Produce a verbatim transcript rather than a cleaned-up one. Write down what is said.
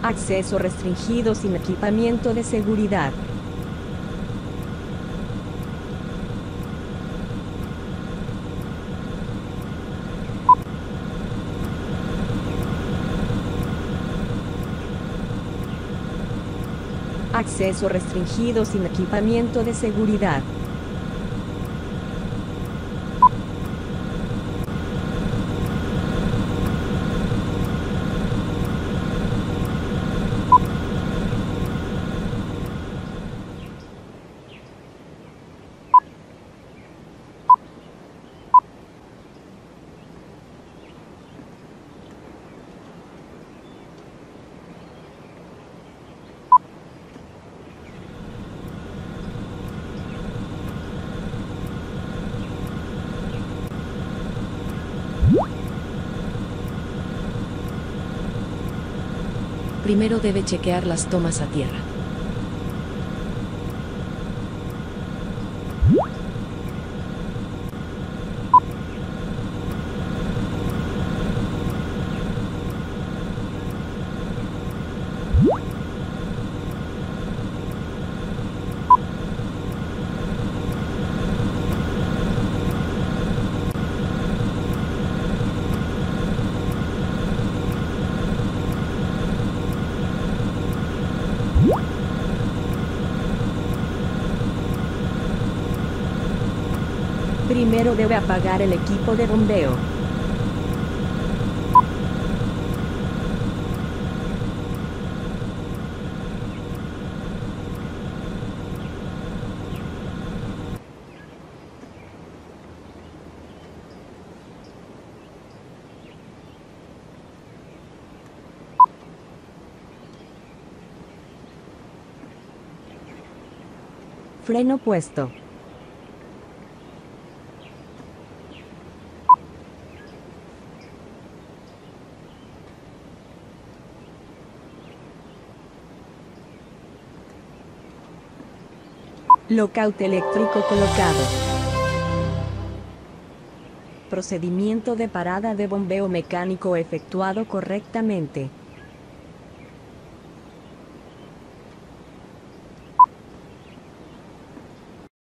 Acceso restringido sin equipamiento de seguridad. Acceso restringido sin equipamiento de seguridad. Primero debe chequear las tomas a tierra. Primero debe apagar el equipo de bombeo. Freno puesto. Lockout eléctrico colocado. Procedimiento de parada de bombeo mecánico efectuado correctamente.